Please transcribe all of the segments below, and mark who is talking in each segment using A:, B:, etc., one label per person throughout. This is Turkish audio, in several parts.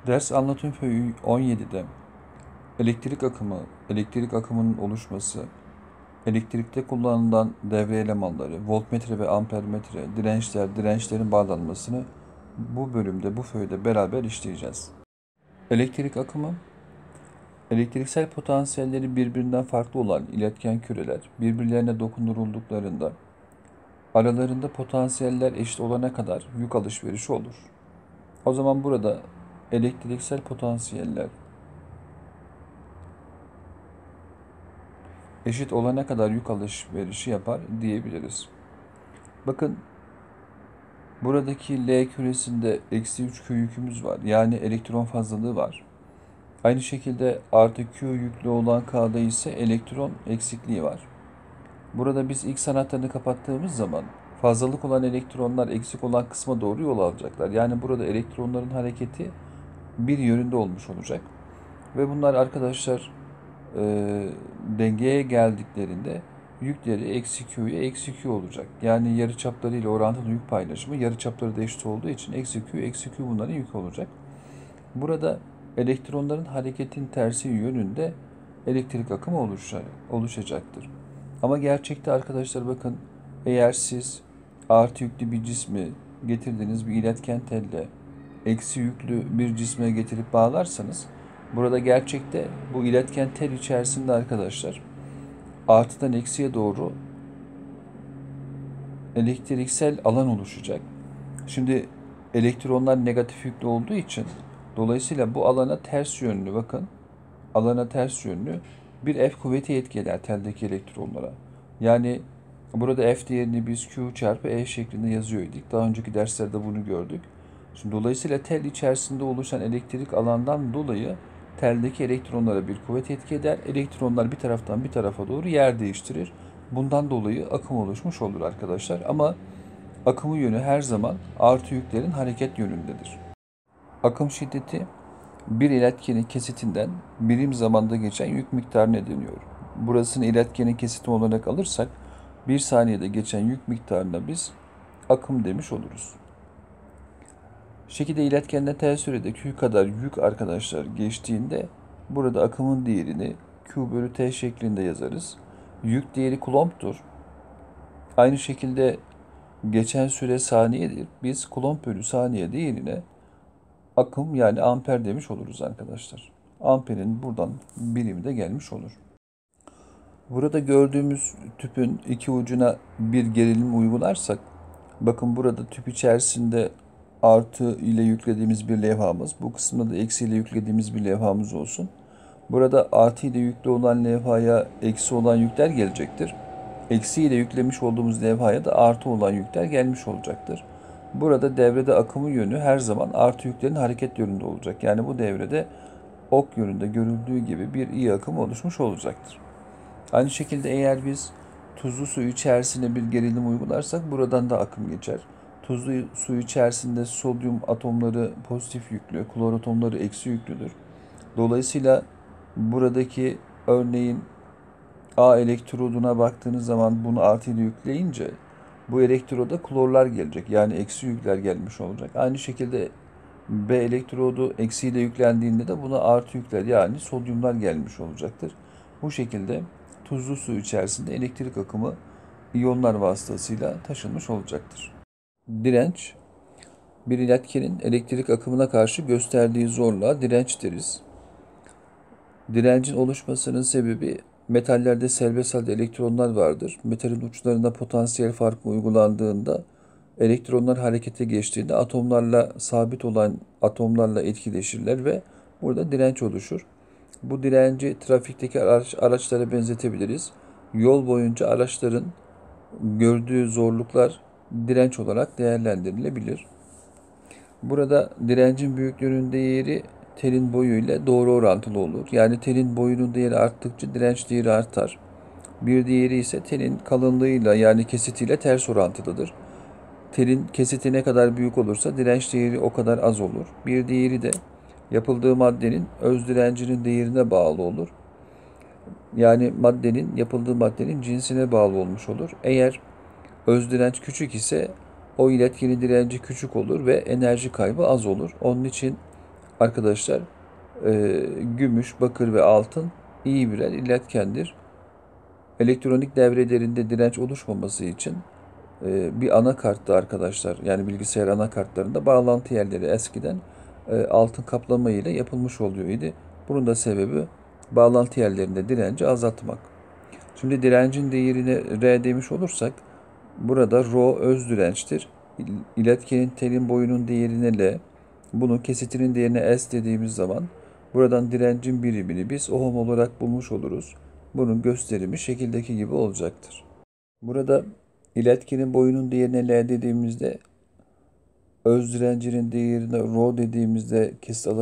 A: Ders anlatım föyü 17'de elektrik akımının oluşması, elektrikte kullanılan devre elemanları, voltmetre ve ampermetre, dirençlerin bağlanmasını bu bölümde, bu föyde beraber işleyeceğiz. Elektrik akımı, elektriksel potansiyelleri birbirinden farklı olan iletken küreler birbirlerine dokunurulduklarında aralarında potansiyeller eşit olana kadar yük alışverişi olur. O zaman burada elektriksel potansiyeller eşit olana kadar yük alışverişi yapar diyebiliriz. Bakın buradaki L küresinde eksi 3 Q yükümüz var. Yani elektron fazlalığı var. Aynı şekilde artı Q yüklü olan K'da ise elektron eksikliği var. Burada biz X anahtarını kapattığımız zaman fazlalık olan elektronlar eksik olan kısma doğru yol alacaklar. Yani burada elektronların hareketi bir yönünde olmuş olacak. Ve bunlar arkadaşlar dengeye geldiklerinde yükleri eksi Q'ya eksi Q olacak. Yani yarıçapları ile orantılı yük paylaşımı yarıçapları da eşit olduğu için eksi Q bunların yük olacak. Burada elektronların hareketin tersi yönünde elektrik akımı oluşacaktır. Ama gerçekte arkadaşlar bakın eğer siz artı yüklü bir cismi getirdiğiniz bir iletken telle eksi yüklü bir cisme getirip bağlarsanız burada gerçekte bu iletken tel içerisinde arkadaşlar artıdan eksiye doğru elektriksel alan oluşacak. Şimdi elektronlar negatif yüklü olduğu için dolayısıyla bu alana ters yönlü bakın alana ters yönlü bir F kuvveti etki eder teldeki elektronlara. Yani burada F değerini biz Q çarpı E şeklinde yazıyorduk. Daha önceki derslerde bunu gördük. Şimdi dolayısıyla tel içerisinde oluşan elektrik alandan dolayı teldeki elektronlara bir kuvvet etki eder. Elektronlar bir taraftan bir tarafa doğru yer değiştirir. Bundan dolayı akım oluşmuş olur arkadaşlar. Ama akımı yönü her zaman artı yüklerin hareket yönündedir. Akım şiddeti bir iletkenin kesitinden birim zamanda geçen yük miktarına deniyor. Burasını iletkenin kesiti olarak alırsak bir saniyede geçen yük miktarına biz akım demiş oluruz. Şekilde iletkende tel sürede Q kadar yük arkadaşlar geçtiğinde burada akımın değerini Q bölü T şeklinde yazarız. Yük değeri coulomb'tur. Aynı şekilde geçen süre saniyedir. Biz coulomb bölü saniye değerine akım yani amper demiş oluruz arkadaşlar. Amperin buradan birimi de gelmiş olur. Burada gördüğümüz tüpün iki ucuna bir gerilim uygularsak, bakın burada tüp içerisinde artı ile yüklediğimiz bir levhamız, bu kısımda da eksi ile yüklediğimiz bir levhamız olsun. Burada artı ile yüklü olan levhaya eksi olan yükler gelecektir. Eksi ile yüklemiş olduğumuz levhaya da artı olan yükler gelmiş olacaktır. Burada devrede akımı yönü her zaman artı yüklerin hareket yönünde olacak. Yani bu devrede ok yönünde görüldüğü gibi bir iyi akım oluşmuş olacaktır. Aynı şekilde eğer biz tuzlu su içerisine bir gerilim uygularsak buradan da akım geçer. Tuzlu su içerisinde sodyum atomları pozitif yüklü, klor atomları eksi yüklüdür. Dolayısıyla buradaki örneğin A elektroduna baktığınız zaman bunu artı ile yükleyince bu elektroda klorlar gelecek. Yani eksi yükler gelmiş olacak. Aynı şekilde B elektrodu eksiyle yüklendiğinde de buna artı yükler yani sodyumlar gelmiş olacaktır. Bu şekilde tuzlu su içerisinde elektrik akımı iyonlar vasıtasıyla taşınmış olacaktır. Direnç, bir iletkenin elektrik akımına karşı gösterdiği zorluğa direnç deriz. Direncin oluşmasının sebebi metallerde serbest halde elektronlar vardır. Metalin uçlarında potansiyel farkı uygulandığında elektronlar harekete geçtiğinde atomlarla sabit olan atomlarla etkileşirler ve burada direnç oluşur. Bu direnci trafikteki araçlara benzetebiliriz. Yol boyunca araçların gördüğü zorluklar direnç olarak değerlendirilebilir. Burada direncin büyüklüğünün değeri telin boyu ile doğru orantılı olur. Yani telin boyunun değeri arttıkça direnç değeri artar. Bir diğeri ise telin kalınlığıyla yani kesitiyle ters orantılıdır. Telin kesiti ne kadar büyük olursa direnç değeri o kadar az olur. Bir diğeri de yapıldığı maddenin öz direncinin değerine bağlı olur. Yani yapıldığı maddenin cinsine bağlı olmuş olur. Eğer öz direnç küçük ise o iletkenin direnci küçük olur ve enerji kaybı az olur. Onun için arkadaşlar gümüş, bakır ve altın iyi birer iletkendir. Elektronik devrelerinde direnç oluşmaması için bir anakartta arkadaşlar, yani bilgisayar anakartlarında bağlantı yerleri eskiden altın kaplama ile yapılmış oluyordu. Bunun da sebebi bağlantı yerlerinde direnci azaltmak. Şimdi direncin değerine R demiş olursak burada Rho öz dirençtir. İletkenin telin boyunun değerine L, bunun kesitinin değerine S dediğimiz zaman buradan direncin birimini biz ohm olarak bulmuş oluruz. Bunun gösterimi şekildeki gibi olacaktır. Burada iletkenin boyunun değerine L dediğimizde, öz direncinin değerine Rho dediğimizde,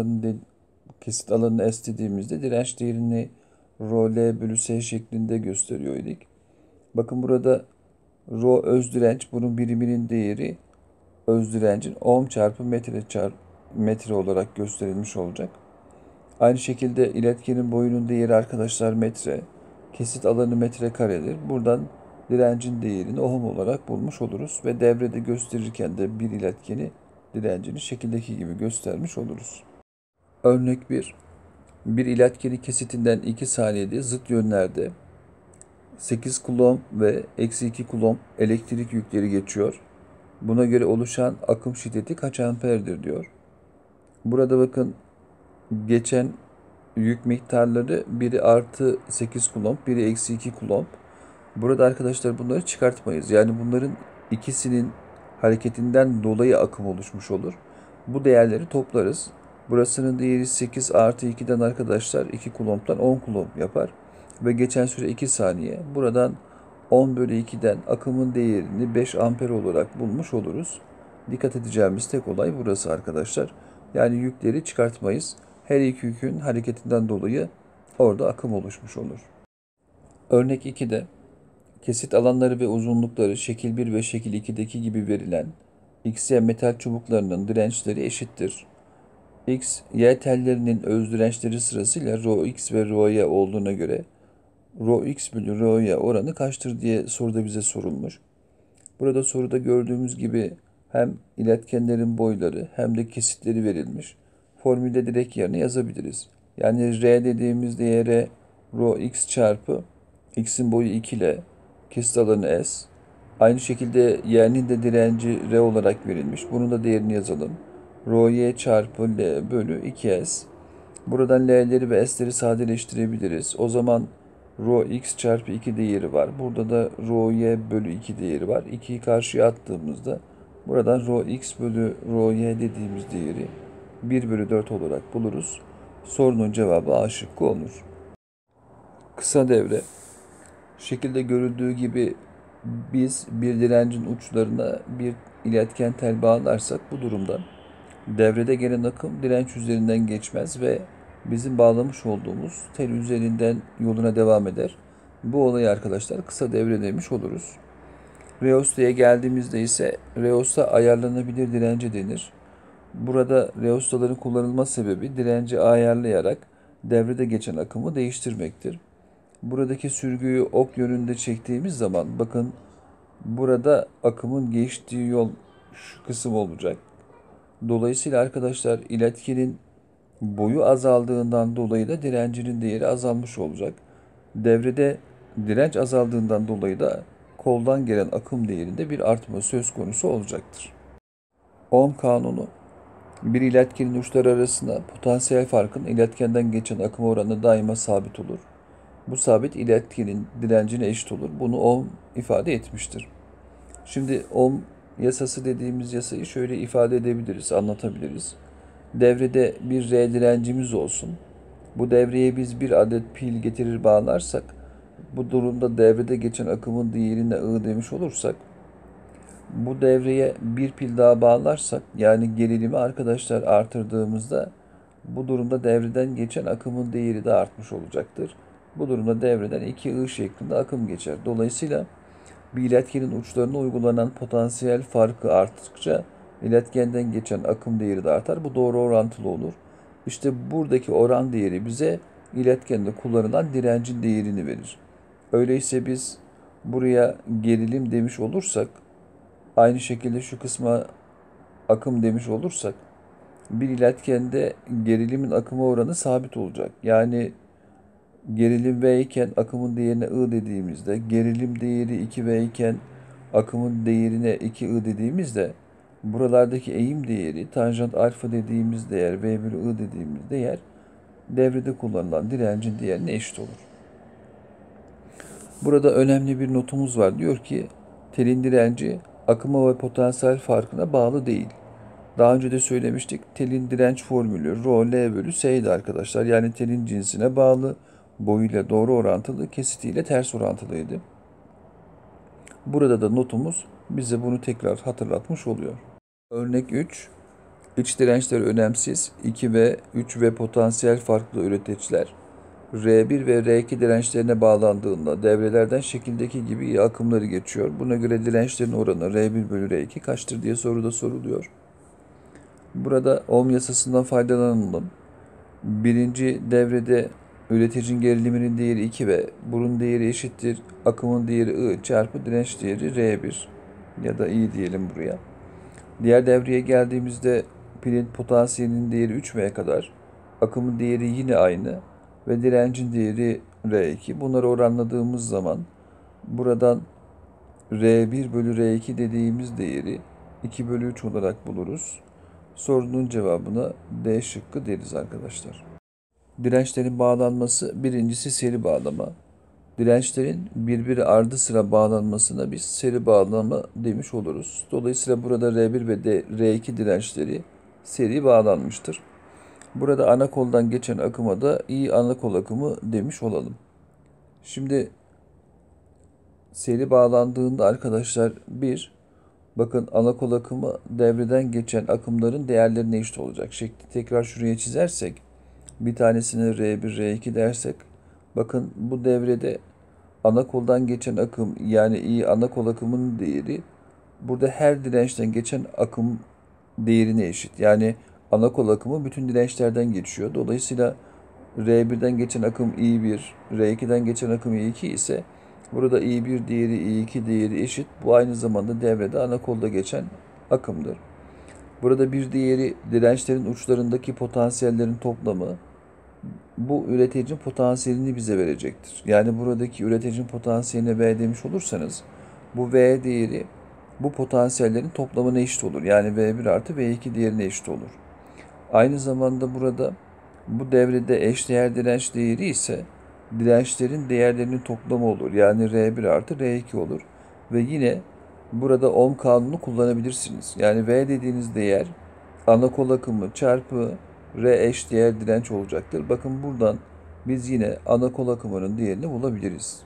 A: kesit alanını S dediğimizde direnç değerini Rho L bölü S şeklinde gösteriyor idik. Bakın burada Rho öz direnç, bunun biriminin değeri öz direncin ohm çarpı metre olarak gösterilmiş olacak. Aynı şekilde iletkenin boyunun değeri arkadaşlar metre, kesit alanı metre karedir. Buradan direncin değerini ohm olarak bulmuş oluruz ve devrede gösterirken de bir iletkeni direncini şekildeki gibi göstermiş oluruz. Örnek 1. Bir iletkeni kesitinden 2 saniyede zıt yönlerde 8 kulomb ve eksi 2 kulomb elektrik yükleri geçiyor. Buna göre oluşan akım şiddeti kaç amperdir diyor. Burada bakın geçen yük miktarları biri artı 8 kulomb, biri eksi 2 kulomb. Burada arkadaşlar bunları çıkartmayız. Yani bunların ikisinin hareketinden dolayı akım oluşmuş olur. Bu değerleri toplarız. Burasının değeri 8 artı 2'den arkadaşlar 2 kulombdan 10 kulomb yapar. Ve geçen süre 2 saniye. Buradan 10 bölü 2'den akımın değerini 5 amper olarak bulmuş oluruz. Dikkat edeceğimiz tek olay burası arkadaşlar. Yani yükleri çıkartmayız. Her iki yükün hareketinden dolayı orada akım oluşmuş olur. Örnek 2'de kesit alanları ve uzunlukları şekil 1 ve şekil 2'deki gibi verilen XY metal çubuklarının dirençleri eşittir. X, Y tellerinin öz dirençleri sırasıyla ρx ve ρy olduğuna göre ρx bölü ρy oranı kaçtır diye soruda bize sorulmuş. Burada soruda gördüğümüz gibi hem iletkenlerin boyları hem de kesitleri verilmiş. Formülde direkt yerine yazabiliriz. Yani R dediğimiz değere ρx çarpı x'in boyu 2 ile kesit alanı S. Aynı şekilde y'nin de direnci R olarak verilmiş. Bunun da değerini yazalım. Ρy çarpı L bölü 2S. Buradan L'leri ve S'leri sadeleştirebiliriz. O zaman ρx çarpı 2 değeri var. Burada da ρy bölü 2 değeri var. 2'yi karşıya attığımızda buradan ρx bölü ρy dediğimiz değeri 1 bölü 4 olarak buluruz. Sorunun cevabı A şıkkı olur. Kısa devre. Şekilde görüldüğü gibi biz bir direncin uçlarına bir iletken tel bağlarsak bu durumda devrede gelen akım direnç üzerinden geçmez ve bizim bağlamış olduğumuz tel üzerinden yoluna devam eder. Bu olayı arkadaşlar kısa devre demiş oluruz. Reosta'ya geldiğimizde ise reosta ayarlanabilir dirence denir. Burada reostaların kullanılma sebebi direnci ayarlayarak devrede geçen akımı değiştirmektir. Buradaki sürgüyü ok yönünde çektiğimiz zaman bakın burada akımın geçtiği yol şu kısım olacak. Dolayısıyla arkadaşlar iletkenin boyu azaldığından dolayı da direncinin değeri azalmış olacak. Devrede direnç azaldığından dolayı da koldan gelen akım değerinde bir artma söz konusu olacaktır. Ohm kanunu bir iletkenin uçları arasında potansiyel farkın iletkenden geçen akım oranı daima sabit olur. Bu sabit iletkenin direncine eşit olur. Bunu ohm ifade etmiştir. Şimdi ohm yasası dediğimiz yasayı şöyle ifade edebiliriz, anlatabiliriz. Devrede bir R direncimiz olsun. Bu devreye biz bir adet pil getirir bağlarsak, bu durumda devrede geçen akımın değerine I demiş olursak, bu devreye bir pil daha bağlarsak, yani gerilimi arkadaşlar artırdığımızda, bu durumda devreden geçen akımın değeri de artmış olacaktır. Bu durumda devreden 2I şeklinde akım geçer. Dolayısıyla bir iletkenin uçlarına uygulanan potansiyel farkı arttıkça iletkenden geçen akım değeri de artar. Bu doğru orantılı olur. İşte buradaki oran değeri bize iletkende kullanılan direncin değerini verir. Öyleyse biz buraya gerilim demiş olursak, aynı şekilde şu kısma akım demiş olursak, bir iletkende gerilimin akıma oranı sabit olacak. Yani gerilim V iken akımın değerine I dediğimizde, gerilim değeri 2V iken akımın değerine 2I dediğimizde buralardaki eğim değeri, tanjant alfa dediğimiz değer, V bölü I dediğimiz değer devrede kullanılan direncin değerine eşit olur. Burada önemli bir notumuz var. Diyor ki telin direnci akıma ve potansiyel farkına bağlı değil. Daha önce de söylemiştik. Telin direnç formülü ρ L bölü S'ydi arkadaşlar. Yani telin cinsine bağlı, boyuyla doğru orantılı, kesitiyle ters orantılıydı. Burada da notumuz bize bunu tekrar hatırlatmış oluyor. Örnek 3. İç dirençleri önemsiz. 2 ve 3 ve potansiyel farklı üreticiler R1 ve R2 dirençlerine bağlandığında devrelerden şekildeki gibi iyi akımları geçiyor. Buna göre dirençlerin oranı R1 bölü R2 kaçtır diye soruda soruluyor. Burada Ohm yasasından faydalanalım. Birinci devrede üreticinin geriliminin değeri 2 ve bunun değeri eşittir. Akımın değeri I çarpı direnç değeri R1 ya da I diyelim buraya. Diğer devreye geldiğimizde pilin potansiyelinin değeri 3V'ye kadar. Akımın değeri yine aynı ve direncin değeri R2. Bunları oranladığımız zaman buradan R1 bölü R2 dediğimiz değeri 2 bölü 3 olarak buluruz. Sorunun cevabına D şıkkı deriz arkadaşlar. Dirençlerin bağlanması, birincisi seri bağlama. Dirençlerin birbiri ardı sıra bağlanmasına biz seri bağlama demiş oluruz. Dolayısıyla burada R1 ve R2 dirençleri seri bağlanmıştır. Burada ana koldan geçen akıma da I ana kol akımı demiş olalım. Şimdi seri bağlandığında arkadaşlar bakın ana kol akımı devreden geçen akımların değerlerine eşit olacak şekli tekrar şuraya çizersek bir tanesine R1, R2 dersek bakın bu devrede ana koldan geçen akım yani I ana kol akımının değeri burada her dirençten geçen akım değerine eşit. Yani ana kol akımı bütün dirençlerden geçiyor. Dolayısıyla R1'den geçen akım I1, R2'den geçen akım I2 ise burada I1 değeri I2 değeri eşit. Bu aynı zamanda devrede ana kolda geçen akımdır. Burada bir diğeri dirençlerin uçlarındaki potansiyellerin toplamı bu üreticinin potansiyelini bize verecektir. Yani buradaki üreticinin potansiyeline V demiş olursanız bu V değeri bu potansiyellerin toplamına eşit olur. Yani V1 artı V2 değerine eşit olur. Aynı zamanda burada bu devrede eşdeğer direnç değeri ise dirençlerin değerlerinin toplamı olur. Yani R1 artı R2 olur. Ve yine burada Ohm kanunu kullanabilirsiniz. Yani V dediğiniz değer ana kol akımı çarpı R eşdeğer direnç olacaktır. Bakın buradan biz yine ana kol akımının değerini bulabiliriz.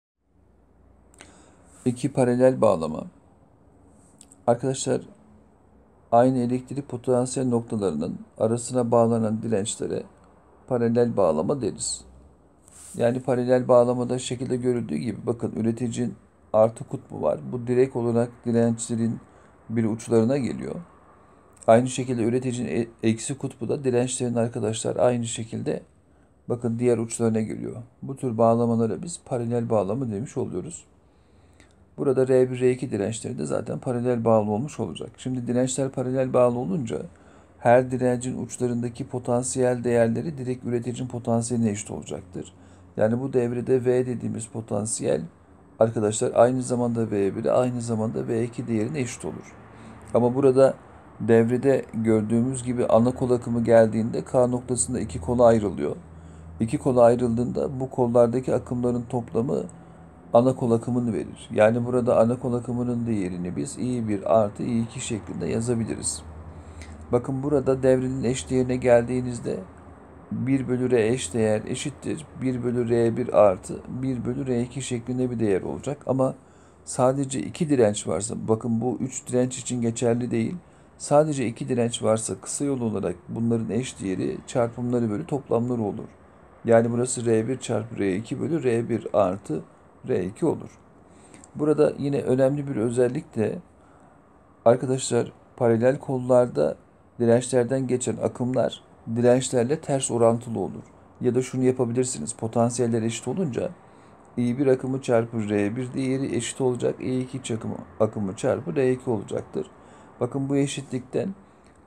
A: 2 paralel bağlama. Arkadaşlar aynı elektrik potansiyel noktalarının arasına bağlanan dirençlere paralel bağlama deriz. Yani paralel bağlamada şekilde görüldüğü gibi bakın üreticinin artı kutbu var. Bu direkt olarak dirençlerin bir uçlarına geliyor. Aynı şekilde üreticinin eksi kutbu da dirençlerin arkadaşlar aynı şekilde bakın diğer uçlarına geliyor. Bu tür bağlamalara biz paralel bağlama demiş oluyoruz. Burada R1, R2 dirençleri de zaten paralel bağlı olmuş olacak. Şimdi dirençler paralel bağlı olunca her direncin uçlarındaki potansiyel değerleri direkt üreticinin potansiyeline eşit olacaktır. Yani bu devrede V dediğimiz potansiyel arkadaşlar aynı zamanda V1'e aynı zamanda V2 değerine eşit olur. Ama burada devrede gördüğümüz gibi ana kol akımı geldiğinde K noktasında iki kola ayrılıyor. İki kola ayrıldığında bu kollardaki akımların toplamı ana kol akımını verir. Yani burada ana kol akımının değerini biz I1 artı I2 şeklinde yazabiliriz. Bakın burada devrenin eşdeğerine geldiğinizde 1 bölü R eşdeğer eşittir. 1 bölü R1 artı 1 bölü R2 şeklinde bir değer olacak. Ama sadece 2 direnç varsa, bakın bu 3 direnç için geçerli değil. Sadece 2 direnç varsa kısa yol olarak bunların eşdeğeri çarpımları bölü toplamları olur. Yani burası R1 çarpı R2 bölü R1 artı R2 olur. Burada yine önemli bir özellik de arkadaşlar paralel kollarda dirençlerden geçen akımlar dirençlerle ters orantılı olur. Ya da şunu yapabilirsiniz. Potansiyeller eşit olunca I1 akımı çarpı R1 değeri eşit olacak. I2 akımı çarpı R2 olacaktır. Bakın bu eşitlikten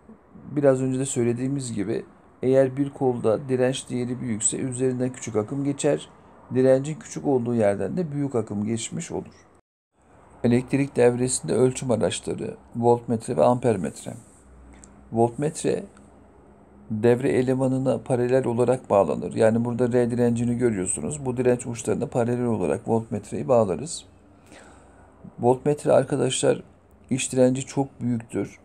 A: biraz önce de söylediğimiz gibi eğer bir kolda direnç değeri büyükse üzerinden küçük akım geçer. Direncin küçük olduğu yerden de büyük akım geçmiş olur. Elektrik devresinde ölçüm araçları voltmetre ve ampermetre. Voltmetre devre elemanına paralel olarak bağlanır. Yani burada R direncini görüyorsunuz. Bu direnç uçlarına paralel olarak voltmetreyi bağlarız. Voltmetre arkadaşlar iç direnci çok büyüktür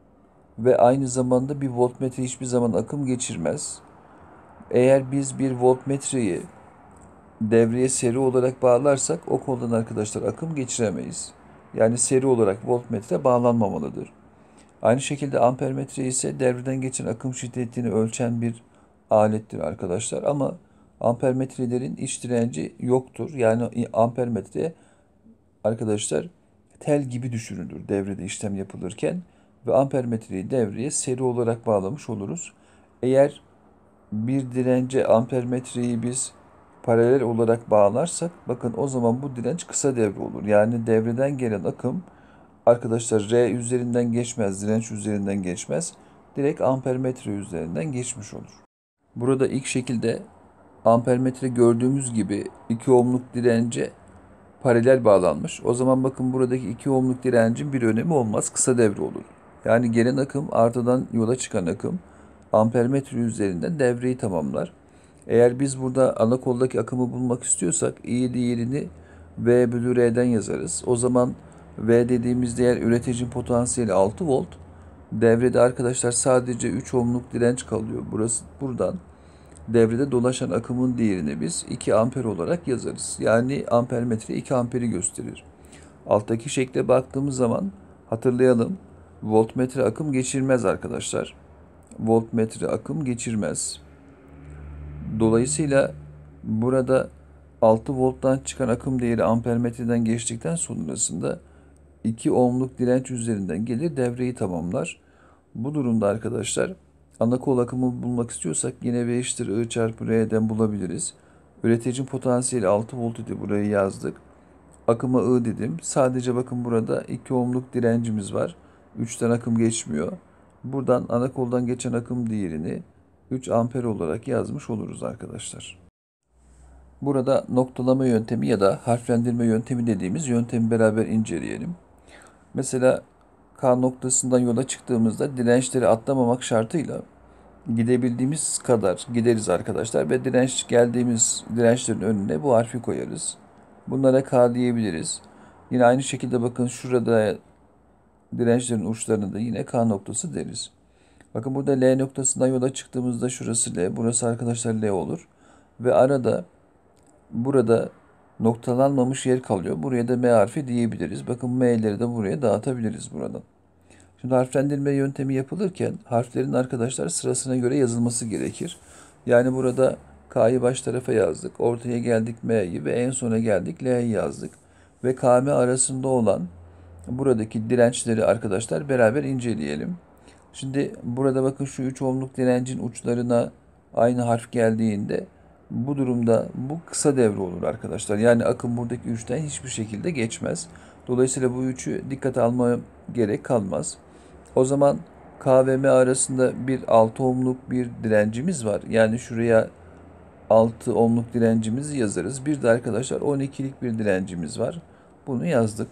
A: ve aynı zamanda bir voltmetre hiçbir zaman akım geçirmez. Eğer biz bir voltmetreyi devreye seri olarak bağlarsak o koldan arkadaşlar akım geçiremeyiz. Yani seri olarak voltmetre bağlanmamalıdır. Aynı şekilde ampermetre ise devreden geçen akım şiddetini ölçen bir alettir arkadaşlar. Ama ampermetrelerin iç direnci yoktur. Yani ampermetre arkadaşlar tel gibi düşünülür devrede işlem yapılırken ve ampermetreyi devreye seri olarak bağlamış oluruz. Eğer bir dirence ampermetreyi biz paralel olarak bağlarsak bakın o zaman bu direnç kısa devre olur. Yani devreden gelen akım arkadaşlar R üzerinden geçmez, direnç üzerinden geçmez. Direkt ampermetre üzerinden geçmiş olur. Burada ilk şekilde ampermetre gördüğümüz gibi 2 ohmluk dirence paralel bağlanmış. O zaman bakın buradaki 2 ohmluk direncin bir önemi olmaz. Kısa devre olur. Yani gelen akım artıdan yola çıkan akım ampermetre üzerinden devreyi tamamlar. Eğer biz burada ana koldaki akımı bulmak istiyorsak I değerini V bölü R'den yazarız. O zaman V dediğimiz değer üreticinin potansiyeli 6 volt. Devrede arkadaşlar sadece 3 ohmluk direnç kalıyor. Burası buradan devrede dolaşan akımın değerini biz 2 amper olarak yazarız. Yani ampermetre 2 amperi gösterir. Alttaki şekle baktığımız zaman hatırlayalım. Voltmetre akım geçirmez arkadaşlar. Voltmetre akım geçirmez. Dolayısıyla burada 6 volttan çıkan akım değeri ampermetreden geçtikten sonrasında 2 ohmluk direnç üzerinden gelir devreyi tamamlar. Bu durumda arkadaşlar ana kol akımı bulmak istiyorsak yine V eşittir I çarpı R'den bulabiliriz. Üreticinin potansiyeli 6 volt idi, burayı yazdık. Akıma I dedim. Sadece bakın burada 2 ohmluk direncimiz var. 3'ten akım geçmiyor. Buradan ana koldan geçen akım değerini 3 amper olarak yazmış oluruz arkadaşlar. Burada noktalama yöntemi ya da harflendirme yöntemi dediğimiz yöntemi beraber inceleyelim. Mesela K noktasından yola çıktığımızda dirençleri atlamamak şartıyla gidebildiğimiz kadar gideriz arkadaşlar ve geldiğimiz dirençlerin önüne bu harfi koyarız. Bunlara K diyebiliriz. Yine aynı şekilde bakın şurada dirençlerin uçlarını da yine K noktası deriz. Bakın burada L noktasından yola çıktığımızda şurası L, burası arkadaşlar L olur. Ve arada burada noktalanmamış yer kalıyor. Buraya da M harfi diyebiliriz. Bakın M'leri de buraya dağıtabiliriz buradan. Şimdi harflendirme yöntemi yapılırken harflerin arkadaşlar sırasına göre yazılması gerekir. Yani burada K'yı baş tarafa yazdık. Ortaya geldik M'yi ve en sona geldik L'yi yazdık. Ve KM arasında olan buradaki dirençleri arkadaşlar beraber inceleyelim. Şimdi burada bakın şu 3 ohmluk direncin uçlarına aynı harf geldiğinde bu durumda bu kısa devre olur arkadaşlar. Yani akım buradaki 3'ten hiçbir şekilde geçmez. Dolayısıyla bu 3'ü dikkate almaya gerek kalmaz. O zaman K ve M arasında bir 6 ohmluk bir direncimiz var. Yani şuraya 6 ohmluk direncimizi yazarız. Bir de arkadaşlar 12'lik bir direncimiz var. Bunu yazdık.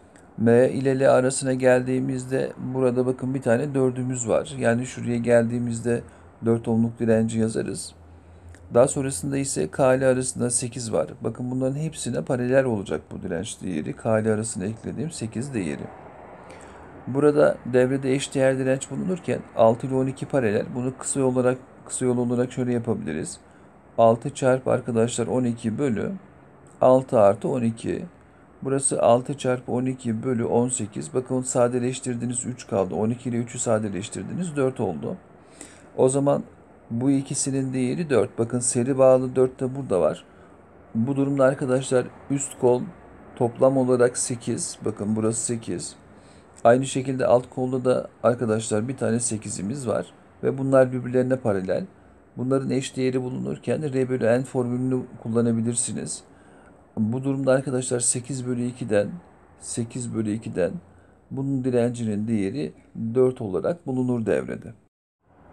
A: M ile L arasına geldiğimizde burada bakın bir tane 4'ümüz var. Yani şuraya geldiğimizde 4 ohmluk direnci yazarız. Daha sonrasında ise K ile arasında 8 var. Bakın bunların hepsine paralel olacak bu direnç değeri. K ile arasına eklediğim 8 değeri. Burada devrede eşdeğer direnç bulunurken 6 ile 12 paralel. Bunu kısa yol olarak şöyle yapabiliriz. 6 çarpı arkadaşlar 12 bölü 6 artı 12. Burası 6 çarpı 12 bölü 18. Bakın sadeleştirdiniz 3 kaldı. 12 ile 3'ü sadeleştirdiniz 4 oldu. O zaman bu ikisinin değeri 4. Bakın seri bağlı 4 de burada var. Bu durumda arkadaşlar üst kol toplam olarak 8. Bakın burası 8. Aynı şekilde alt kolda da arkadaşlar bir tane 8'imiz var. Ve bunlar birbirlerine paralel. Bunların eş değeri bulunurken R bölü N formülünü kullanabilirsiniz. Bu durumda arkadaşlar 8 bölü 2'den bunun direncinin değeri 4 olarak bulunur devrede.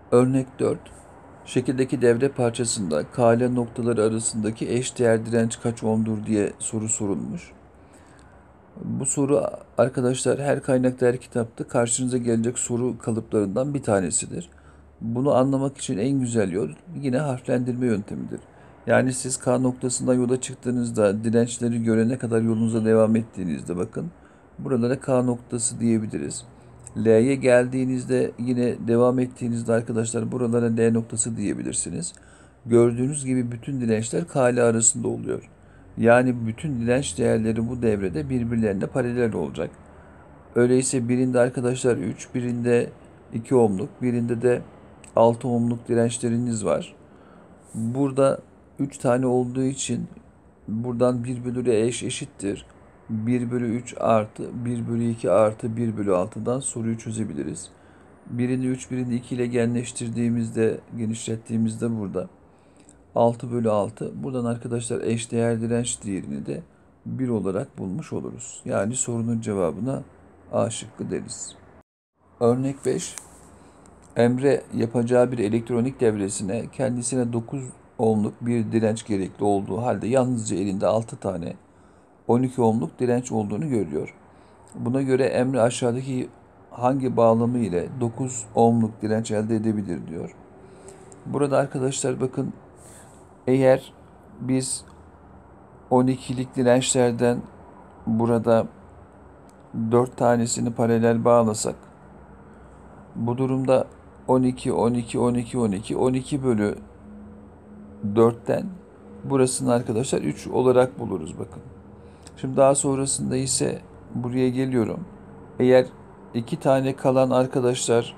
A: Örnek 4. Şekildeki devre parçasında KL noktaları arasındaki eşdeğer direnç kaç ohm'dur diye soru sorulmuş. Bu soru arkadaşlar her kaynakta, her kitapta karşınıza gelecek soru kalıplarından bir tanesidir. Bunu anlamak için en güzel yol yine harflendirme yöntemidir. Yani siz K noktasından yola çıktığınızda dirençleri görene kadar yolunuza devam ettiğinizde bakın buralara K noktası diyebiliriz. L'ye geldiğinizde yine devam ettiğinizde arkadaşlar buralara L noktası diyebilirsiniz. Gördüğünüz gibi bütün dirençler K ile arasında oluyor. Yani bütün direnç değerleri bu devrede birbirlerine paralel olacak. Öyleyse birinde arkadaşlar 3, birinde 2 ohmluk, birinde de 6 ohmluk dirençleriniz var. Burada 3 tane olduğu için buradan 1 bölü R eşittir. 1 bölü 3 artı 1 bölü 2 artı 1 bölü 6'dan soruyu çözebiliriz. Birini 3, birini 2 ile genişlettiğimizde burada 6 bölü 6. Buradan arkadaşlar eşdeğer direnç değerini de 1 olarak bulmuş oluruz. Yani sorunun cevabına A şıkkı deriz. Örnek 5. Emre yapacağı bir elektronik devresine kendisine 9 ohmluk bir direnç gerekli olduğu halde yalnızca elinde 6 tane 12 ohmluk direnç olduğunu görüyor. Buna göre Emre aşağıdaki hangi bağlamı ile 9 ohmluk direnç elde edebilir diyor. Burada arkadaşlar bakın eğer biz 12'lik dirençlerden burada 4 tanesini paralel bağlasak bu durumda 12, 12, 12, 12, 12 bölü 4'ten burasını arkadaşlar 3 olarak buluruz bakın. Şimdi daha sonrasında ise buraya geliyorum. Eğer 2 tane kalan arkadaşlar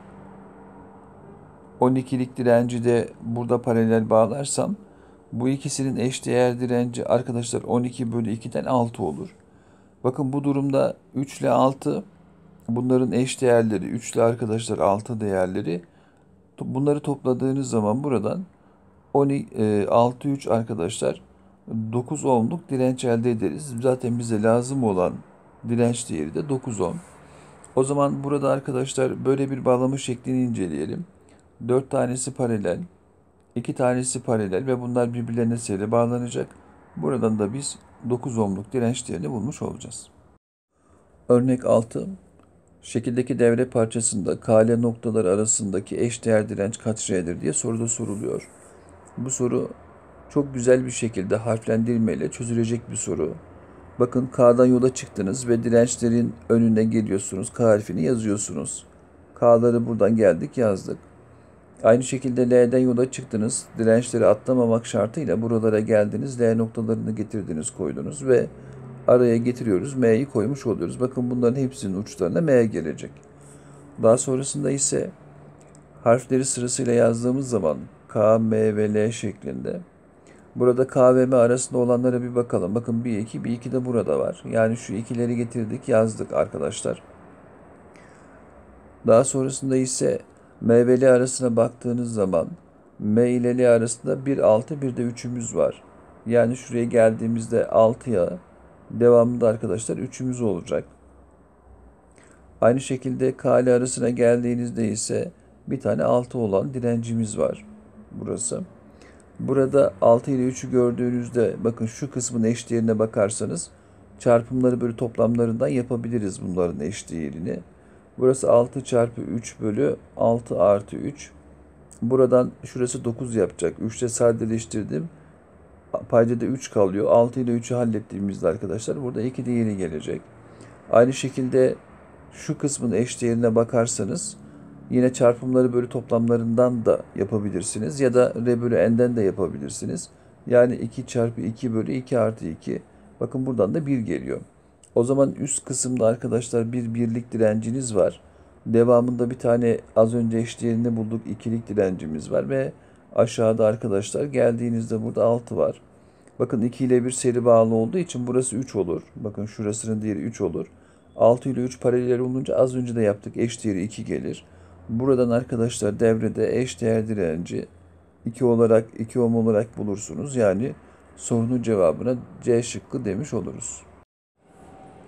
A: 12'lik direnci de burada paralel bağlarsam bu ikisinin eşdeğer direnci arkadaşlar 12 bölü 2'den 6 olur. Bakın bu durumda 3 ile 6 bunların eş değerleri. 3 ile arkadaşlar 6 değerleri. Bunları topladığınız zaman buradan 6, 3 arkadaşlar 9 ohmluk direnç elde ederiz. Zaten bize lazım olan direnç değeri de 9 ohm. O zaman burada arkadaşlar böyle bir bağlama şeklini inceleyelim. 4 tanesi paralel, 2 tanesi paralel ve bunlar birbirlerine seri bağlanacak. Buradan da biz 9 ohmluk direnç değerini bulmuş olacağız. Örnek 6. Şekildeki devre parçasında KL noktaları arasındaki eşdeğer direnç kaç R'dir diye soruda soruluyor. Bu soru çok güzel bir şekilde harflendirmeyle çözülecek bir soru. Bakın K'dan yola çıktınız ve dirençlerin önüne geliyorsunuz. K harfini yazıyorsunuz. K'ları buradan geldik yazdık. Aynı şekilde L'den yola çıktınız. Dirençleri atlamamak şartıyla buralara geldiniz. L noktalarını getirdiniz, koydunuz ve araya getiriyoruz. M'yi koymuş oluyoruz. Bakın bunların hepsinin uçlarına M gelecek. Daha sonrasında ise harfleri sırasıyla yazdığımız zaman K, M ve L şeklinde. Burada K ve M arasında olanlara bir bakalım. Bakın bir 2, bir 2 de burada var. Yani şu ikileri getirdik, yazdık arkadaşlar. Daha sonrasında ise M ve L arasına baktığınız zaman M ile L arasında bir 6, bir de 3'ümüz var. Yani şuraya geldiğimizde 6'ya devamında arkadaşlar 3'ümüz olacak. Aynı şekilde K ile arasına geldiğinizde ise bir tane 6 olan direncimiz var. Burası. Burada 6 ile 3'ü gördüğünüzde bakın şu kısmın eşdeğerine bakarsanız çarpımları bölü toplamlarından yapabiliriz bunların eşdeğerini. Burası 6 çarpı 3 bölü 6 artı 3. Buradan şurası 9 yapacak. 3 ile sadeleştirdim. Paydada 3 kalıyor. 6 ile 3'ü hallettiğimizde arkadaşlar burada 2 değeri gelecek. Aynı şekilde şu kısmın eşdeğerine bakarsanız yine çarpımları bölü toplamlarından da yapabilirsiniz. Ya da R bölü N'den de yapabilirsiniz. Yani 2 çarpı 2 bölü 2 artı 2. Bakın buradan da 1 geliyor. O zaman üst kısımda arkadaşlar bir birlik direnciniz var. Devamında bir tane az önce eşdeğerini bulduk ikilik direncimiz var ve aşağıda arkadaşlar geldiğinizde burada 6 var. Bakın 2 ile 1 seri bağlı olduğu için burası 3 olur. Bakın şurasının değeri 3 olur. 6 ile 3 paralel olunca az önce de yaptık eşdeğeri 2 gelir. Buradan arkadaşlar devrede eşdeğer direnci 2 olarak 2 ohm olarak bulursunuz. Yani sorunun cevabına C şıkkı demiş oluruz.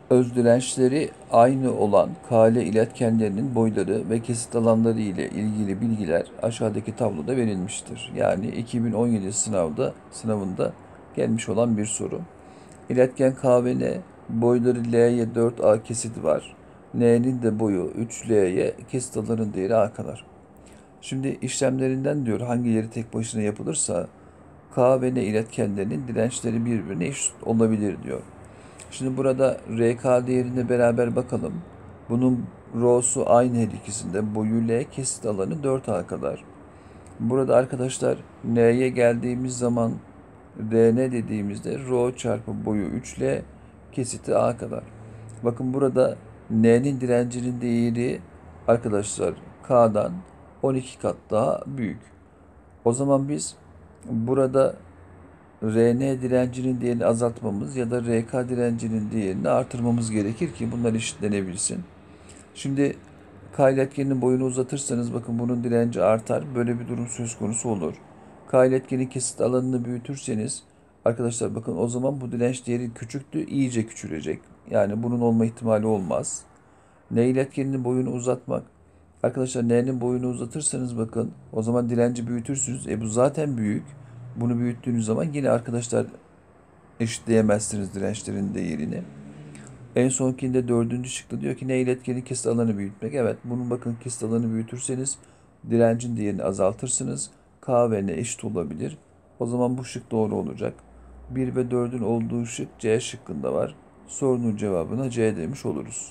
A: öz dirençleri aynı olan KL iletkenlerinin boyları ve kesit alanları ile ilgili bilgiler aşağıdaki tabloda verilmiştir. Yani 2017 sınavında gelmiş olan bir soru. İletken K ve N boyları L'ye 4A kesit var. N'nin de boyu 3L'ye, kesit alanının değeri A kadar. Şimdi işlemlerinden diyor hangileri tek başına yapılırsa K ve N iletkenlerinin dirençleri birbirine eşit olabilir diyor. Şimdi burada RK değerine beraber bakalım. Bunun r'su aynı her ikisinde. Boyu L, kesit alanı 4A kadar. Burada arkadaşlar N'ye geldiğimiz zaman Rn dediğimizde rho çarpı boyu 3L, kesiti A kadar. Bakın burada N'nin direncinin değeri arkadaşlar K'dan 12 kat daha büyük. O zaman biz burada Rn direncinin değerini azaltmamız ya da Rk direncinin değerini artırmamız gerekir ki bunlar eşitlenebilsin. Şimdi K iletkeninin boyunu uzatırsanız bakın bunun direnci artar. Böyle bir durum söz konusu olur. K iletkenin kesit alanını büyütürseniz arkadaşlar bakın o zaman bu direnç değeri küçüktü, iyice küçülecek. Yani bunun olma ihtimali olmaz. N iletkeninin boyunu uzatmak. Arkadaşlar N'nin boyunu uzatırsanız bakın o zaman direnci büyütürsünüz. Bu zaten büyük. Bunu büyüttüğünüz zaman yine arkadaşlar eşitleyemezsiniz dirençlerin değerini. En sonkinde dördüncü şıkta diyor ki N iletkeni kesit alanı büyütmek. Evet bunun bakın kesit alanı büyütürseniz direncin değerini azaltırsınız. K ve N eşit olabilir. O zaman bu şık doğru olacak. 1 ve 4'ün olduğu şık C şıkkında var. Sorunun cevabına C demiş oluruz.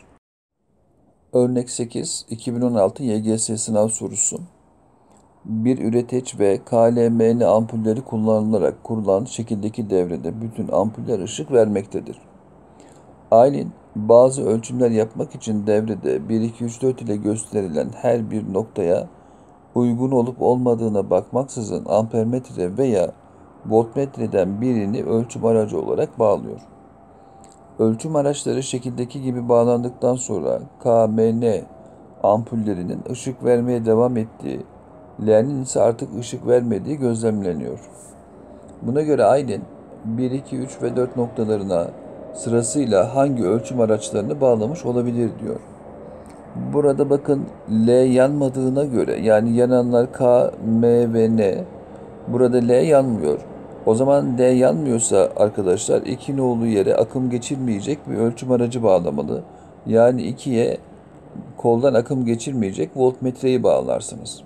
A: Örnek 8, 2016 YGS sınav sorusu. Bir üreteç ve KLMN ampulleri kullanılarak kurulan şekildeki devrede bütün ampuller ışık vermektedir. Aylin bazı ölçümler yapmak için devrede 1, 2, 3, 4 ile gösterilen her bir noktaya uygun olup olmadığına bakmaksızın ampermetre veya voltmetreden birini ölçüm aracı olarak bağlıyor. Ölçüm araçları şekildeki gibi bağlandıktan sonra KMN ampullerinin ışık vermeye devam ettiği, L'nin ise artık ışık vermediği gözlemleniyor. Buna göre Aylin 1, 2, 3 ve 4 noktalarına sırasıyla hangi ölçüm araçlarını bağlamış olabilir diyor. Burada bakın L yanmadığına göre yani yananlar K, M ve N. Burada L yanmıyor. O zaman L yanmıyorsa arkadaşlar 2 nolu yere akım geçirmeyecek bir ölçüm aracı bağlamalı. Yani 2'ye koldan akım geçirmeyecek voltmetreyi bağlarsınız.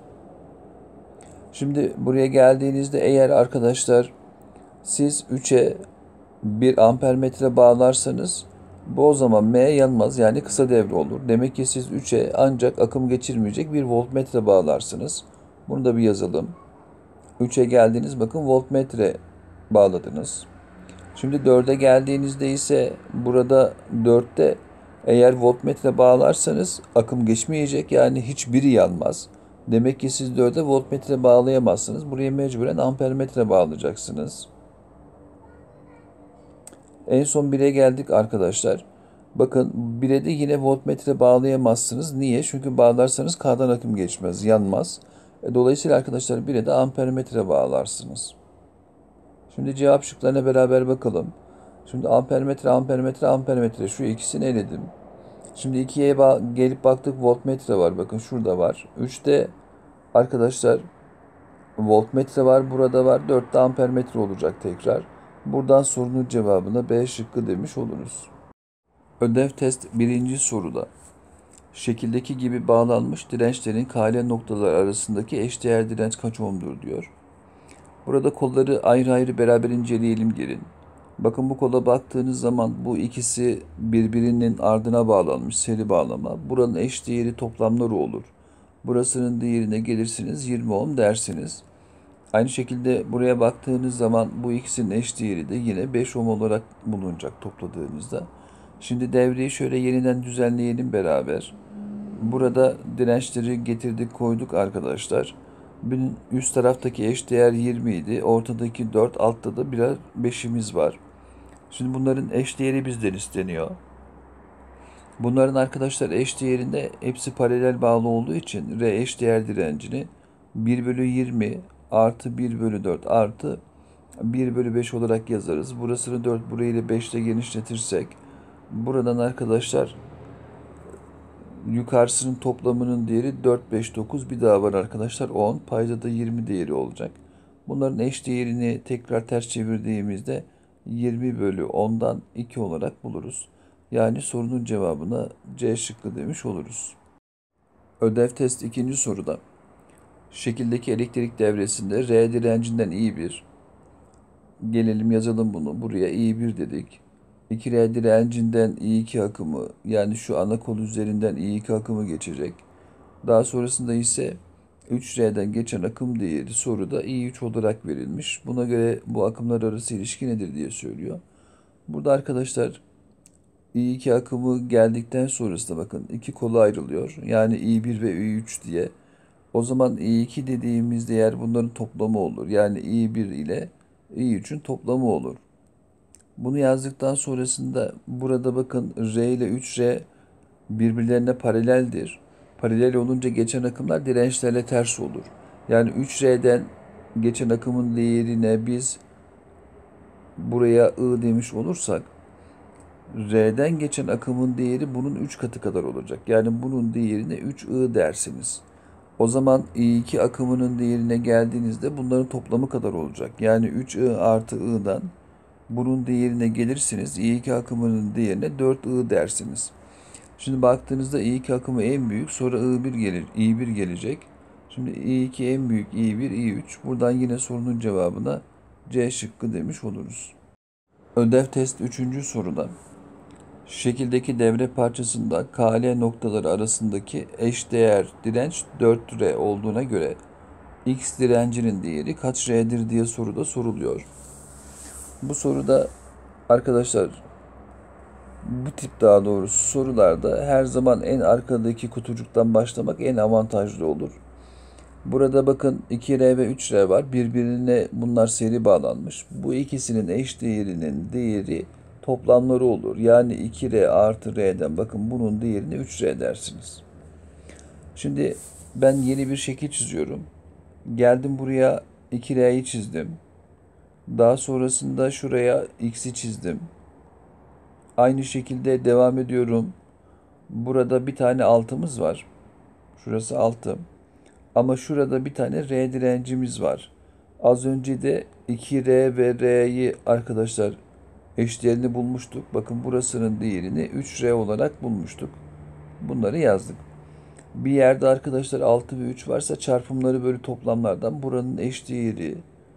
A: Şimdi buraya geldiğinizde eğer arkadaşlar siz 3'e bir ampermetre bağlarsanız bu o zaman M yanmaz yani kısa devre olur. Demek ki siz 3'e ancak akım geçirmeyecek bir voltmetre bağlarsınız. Bunu da bir yazalım. 3'e geldiniz bakın voltmetre bağladınız. Şimdi 4'e geldiğinizde ise burada 4'te eğer voltmetre bağlarsanız akım geçmeyecek yani hiçbiri yanmaz. Demek ki siz 4'e voltmetre bağlayamazsınız. Buraya mecburen ampermetre bağlayacaksınız. En son 1'e geldik arkadaşlar. Bakın 1'e de yine voltmetre bağlayamazsınız. Niye? Çünkü bağlarsanız K'dan akım geçmez, yanmaz. Dolayısıyla arkadaşlar 1'e de ampermetre bağlarsınız. Şimdi cevap şıklarına beraber bakalım. Şimdi ampermetre şu ikisini eledim. Şimdi 2'ye gelip baktık voltmetre var. Bakın şurada var. 3'te arkadaşlar voltmetre var. Burada var. 4'te ampermetre olacak tekrar. Buradan sorunun cevabına B şıkkı demiş oluruz. Ödev test 1. soruda. Şekildeki gibi bağlanmış dirençlerin KL noktalar arasındaki eşdeğer direnç kaç ohm'dur diyor. Burada kolları ayrı ayrı beraber inceleyelim gelin. Bakın bu kola baktığınız zaman bu ikisi birbirinin ardına bağlanmış seri bağlama. Buranın eşdeğeri toplamları olur. Burasının değerine gelirsiniz 20 ohm dersiniz. Aynı şekilde buraya baktığınız zaman bu ikisinin eşdeğeri de yine 5 ohm olarak bulunacak topladığınızda. Şimdi devreyi şöyle yeniden düzenleyelim beraber. Burada dirençleri getirdik koyduk arkadaşlar. Üst taraftaki eşdeğer 20 idi. Ortadaki 4, altta da birer 5'imiz var. Şimdi bunların eşdeğeri bizden isteniyor. Bunların arkadaşlar eşdeğerinde hepsi paralel bağlı olduğu için R eşdeğer direncini 1 bölü 20 artı 1 bölü 4 artı 1 bölü 5 olarak yazarız. Burasını 4 burayı da 5 ile genişletirsek Buradan arkadaşlar yukarısının toplamının değeri 4, 5, 9. Bir daha var arkadaşlar 10. Payda da 20 değeri olacak. Bunların eş değerini tekrar ters çevirdiğimizde 20 bölü 10'dan 2 olarak buluruz. Yani sorunun cevabına C şıkkı demiş oluruz. Ödev test ikinci soruda. Şekildeki elektrik devresinde R direncinden I1. Gelelim yazalım bunu. Buraya I1 dedik. 2R direncinden I2 akımı, yani şu ana kol üzerinden I2 akımı geçecek. Daha sonrasında ise 3R'den geçen akım değeri soruda I3 olarak verilmiş. Buna göre bu akımlar arası ilişki nedir diye söylüyor. Burada arkadaşlar I2 akımı geldikten sonrasında bakın iki kola ayrılıyor. Yani I1 ve I3 diye. O zaman I2 dediğimiz değer bunların toplamı olur. Yani I1 ile I3'ün toplamı olur. Bunu yazdıktan sonrasında burada bakın R ile 3R birbirlerine paraleldir. Paralel olunca geçen akımlar dirençlerle ters olur. Yani 3R'den geçen akımın değerine biz buraya I demiş olursak R'den geçen akımın değeri bunun 3 katı kadar olacak. Yani bunun değerine 3I dersiniz. O zaman I2 akımının değerine geldiğinizde bunların toplamı kadar olacak. Yani 3I artı I'dan bunun değerine gelirsiniz. I2 akımının değerine 4I dersiniz. Şimdi baktığınızda I2 akımı en büyük, sonra I1 gelir, I1 gelecek. Şimdi I2 en büyük, I1, I3. Buradan yine sorunun cevabına C şıkkı demiş oluruz. Ödev test 3. soruda. Şekildeki devre parçasında KL noktaları arasındaki eşdeğer direnç 4R olduğuna göre X direncinin değeri kaç R'dir diye soruda soruluyor. Bu soruda arkadaşlar bu tip daha doğrusu sorularda her zaman en arkadaki kutucuktan başlamak en avantajlı olur. Burada bakın 2R ve 3R var. Birbirine bunlar seri bağlanmış. Bu ikisinin eş değerinin değeri toplamları olur. Yani 2R artı R'den bakın bunun değerini 3R dersiniz. Şimdi ben yeni bir şekil çiziyorum. Geldim buraya 2R'yi çizdim. Daha sonrasında şuraya X'i çizdim. Aynı şekilde devam ediyorum. Burada bir tane altımız var. Şurası altı. Ama şurada bir tane R direncimiz var. Az önce de 2R ve R'yi arkadaşlar eşdeğerini bulmuştuk. Bakın burasının değerini 3R olarak bulmuştuk. Bunları yazdık. Bir yerde arkadaşlar 6 ve 3 varsa çarpımları bölü toplamlardan buranın eşdeğeri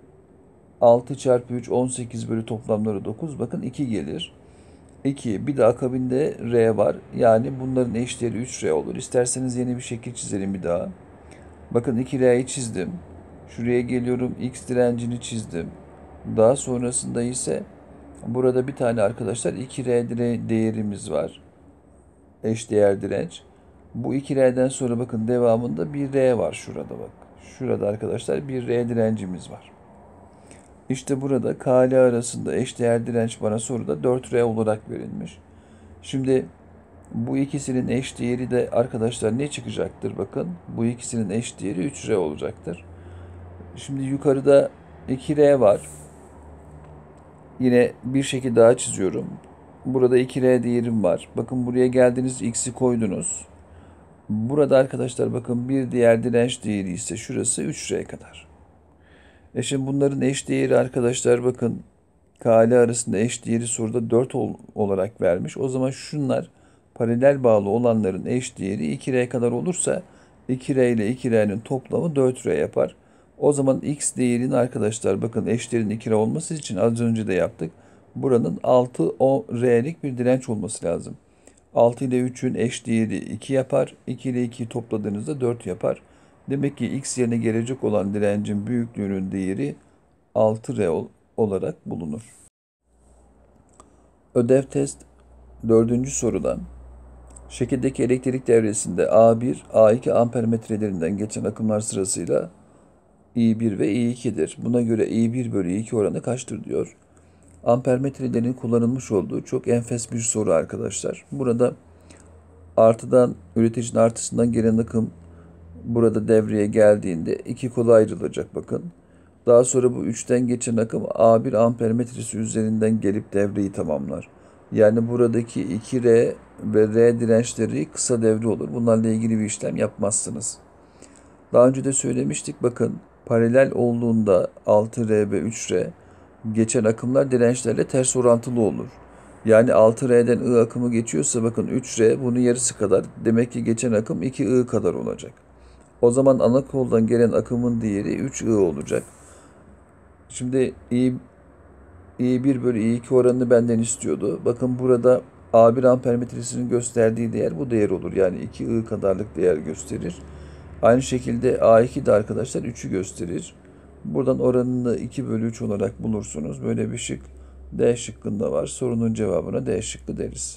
A: 6 çarpı 3 18 bölü toplamları 9. Bakın 2 gelir. 2. Bir de akabinde R var. Yani bunların eşdeğeri 3R olur. İsterseniz yeni bir şekil çizelim bir daha. Bakın 2R'yi çizdim. Şuraya geliyorum. X direncini çizdim. Daha sonrasında ise burada bir tane arkadaşlar 2R değerimiz var. Eşdeğer direnç. Bu 2R'den sonra bakın devamında bir R var şurada bak. Şurada arkadaşlar bir R direncimiz var. İşte burada KL arasında eşdeğer direnç bana soruda 4R olarak verilmiş. Şimdi bu ikisinin eşdeğeri de arkadaşlar ne çıkacaktır? Bakın bu ikisinin eşdeğeri 3R olacaktır. Şimdi yukarıda 2R var. Yine bir şekil daha çiziyorum. Burada 2R değerim var. Bakın buraya geldiniz X'i koydunuz. Burada arkadaşlar bakın bir diğer direnç değeri ise şurası 3R kadar. Şimdi bunların eşdeğeri arkadaşlar bakın KL arasında eşdeğeri soruda 4 olarak vermiş. O zaman şunlar paralel bağlı olanların eşdeğeri 2R kadar olursa 2R ile 2R'nin toplamı 4R yapar. O zaman X değerinin arkadaşlar bakın eşdeğerin 2R olması için az önce de yaptık. Buranın 6R'lik bir direnç olması lazım. 6 ile 3'ün eşdeğeri 2 yapar. 2 ile 2'yi topladığınızda 4 yapar. Demek ki X yerine gelecek olan direncin büyüklüğünün değeri 6R olarak bulunur. Ödev test 4. sorudan. Şekildeki elektrik devresinde A1, A2 ampermetrelerinden geçen akımlar sırasıyla I1 ve I2'dir. Buna göre I1 bölü I2 oranı kaçtır diyor. Ampermetrelerin kullanılmış olduğu çok enfes bir soru arkadaşlar. Burada artıdan üreticinin artısından gelen akım burada devreye geldiğinde iki kola ayrılacak bakın. Daha sonra bu 3'ten geçen akım A1 ampermetresi üzerinden gelip devreyi tamamlar. Yani buradaki 2R ve R dirençleri kısa devre olur. Bunlarla ilgili bir işlem yapmazsınız. Daha önce de söylemiştik. Bakın paralel olduğunda 6R ve 3R geçen akımlar dirençlerle ters orantılı olur. Yani 6R'den I akımı geçiyorsa bakın 3R bunun yarısı kadar. Demek ki geçen akım 2I kadar olacak. O zaman ana koldan gelen akımın değeri 3I olacak. Şimdi I1 bölü I2 oranını benden istiyordu. Bakın burada A1 ampermetresinin gösterdiği değer bu değer olur. Yani 2I kadarlık değer gösterir. Aynı şekilde A2 de arkadaşlar 3'ü gösterir. Buradan oranını 2 bölü 3 olarak bulursunuz. Böyle bir şık D şıkkında var. Sorunun cevabına D şıkkı deriz.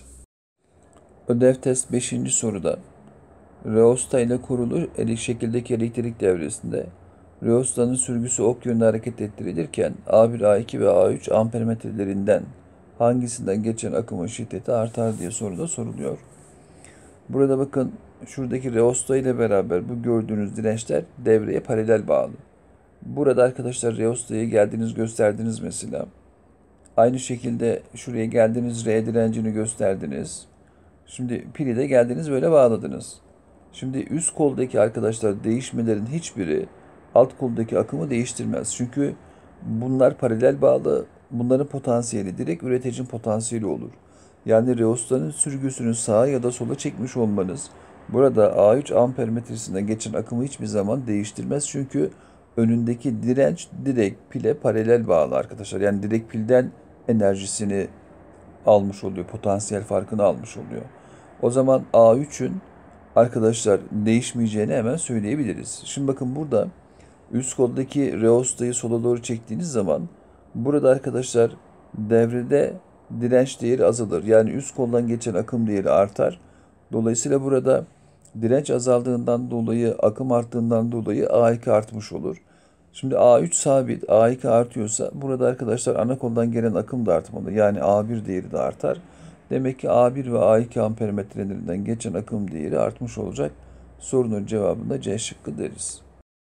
A: Ödev test 5. soruda reosta ile kurulu şekildeki elektrik devresinde reostanın sürgüsü ok yönünde hareket ettirilirken A1, A2 ve A3 ampermetrelerinden hangisinden geçen akımın şiddeti artar diye soruda soruluyor. Burada bakın şuradaki reosta ile beraber bu gördüğünüz dirençler devreye paralel bağlı. Burada arkadaşlar reostayı geldiniz gösterdiniz mesela. Aynı şekilde şuraya geldiniz R direncini gösterdiniz. Şimdi pili de geldiniz böyle bağladınız. Şimdi üst koldaki arkadaşlar değişmelerin hiçbiri alt koldaki akımı değiştirmez. Çünkü bunlar paralel bağlı. Bunların potansiyeli direkt üreticinin potansiyeli olur. Yani reostanın sürgüsünü sağa ya da sola çekmiş olmanız burada A3 ampermetresinden geçen akımı hiçbir zaman değiştirmez. Çünkü önündeki direnç direkt pile paralel bağlı arkadaşlar. Yani direkt pilden enerjisini almış oluyor. Potansiyel farkını almış oluyor. O zaman A3'ün arkadaşlar değişmeyeceğini hemen söyleyebiliriz. Şimdi bakın burada üst koldaki reostayı sola doğru çektiğiniz zaman burada arkadaşlar devrede direnç değeri azalır. Yani üst koldan geçen akım değeri artar. Dolayısıyla burada direnç azaldığından dolayı, akım arttığından dolayı A2 artmış olur. Şimdi A3 sabit, A2 artıyorsa burada arkadaşlar ana koldan gelen akım da artmalı. Yani A1 değeri de artar. Demek ki A1 ve A2 ampermetrelerinden geçen akım değeri artmış olacak. Sorunun cevabında C şıkkı deriz.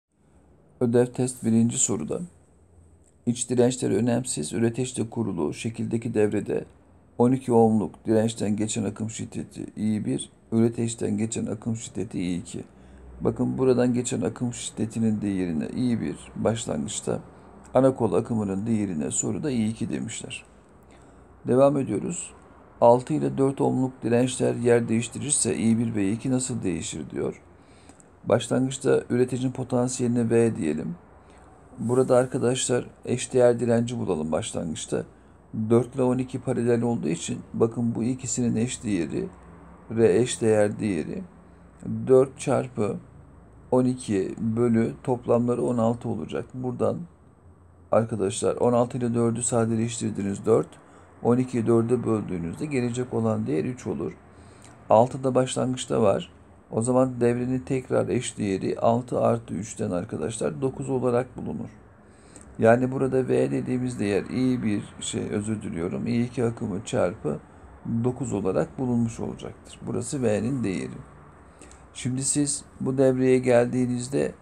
A: Ödev test 1. soruda. İç dirençleri önemsiz, üreteçte kurulu şekildeki devrede 12 ohmluk dirençten geçen akım şiddeti I1, üreteçten geçen akım şiddeti I2. Bakın buradan geçen akım şiddetinin değerine I1 başlangıçta, ana kol akımının değerine soruda I2 demişler. Devam ediyoruz. 6 ile 4 ohmluk dirençler yer değiştirirse I1 ve I2 nasıl değişir diyor. Başlangıçta üreticinin potansiyeline V diyelim. Burada arkadaşlar eşdeğer direnci bulalım başlangıçta. 4 ile 12 paralel olduğu için bakın bu ikisinin eşdeğeri R eşdeğer değeri 4 çarpı 12 bölü toplamları 16 olacak. Buradan arkadaşlar 16 ile 4'ü sadeleştirdiğiniz 4, 12'yi 4'e böldüğünüzde gelecek olan değer 3 olur. 6 da başlangıçta var. O zaman devrenin tekrar eşdeğeri 6 artı 3'ten arkadaşlar 9 olarak bulunur. Yani burada V dediğimiz değer I1 I2 akımı çarpı 9 olarak bulunmuş olacaktır. Burası V'nin değeri. Şimdi siz bu devreye geldiğinizde